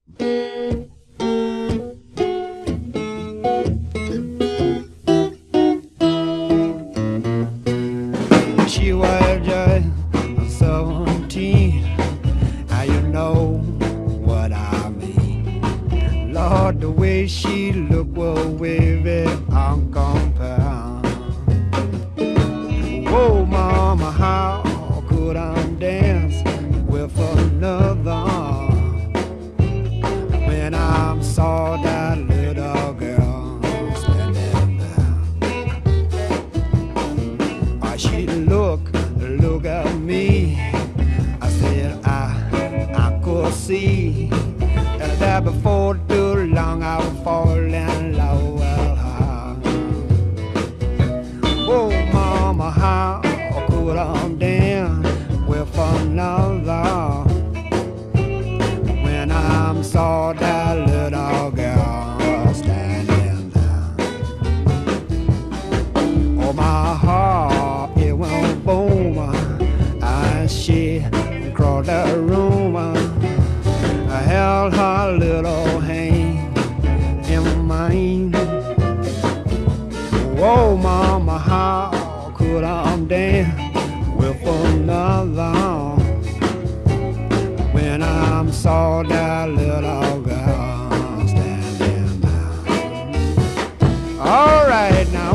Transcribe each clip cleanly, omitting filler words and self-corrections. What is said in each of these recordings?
She was just 17, and you know what I mean. Lord, the way she looked was wavy uncompared. Whoa, mama, how could I dance with another when I saw that little girl standing there? She look at me. I said I could see that before too long I would fall in love with her. Oh, mama, how could I dance with another when I saw that little girl standing there? Oh, my heart, it went boom, and she crawled the room. I held her little hand in mine. Whoa, mama, how could I dance with another when I saw that little girl standing there? All right now.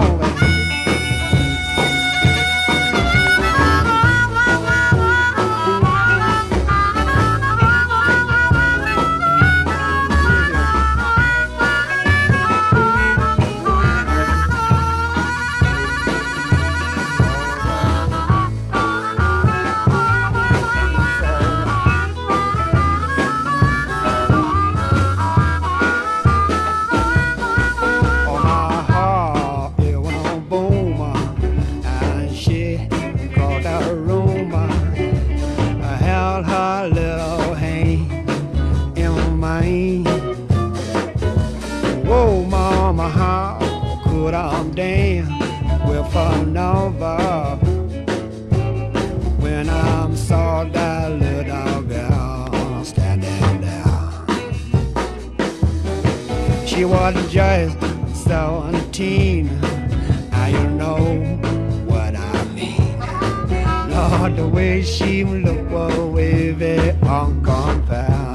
When I saw that little girl standing there, she was just 17, and you know what I mean. Lord, the way she looked was wavy uncompared.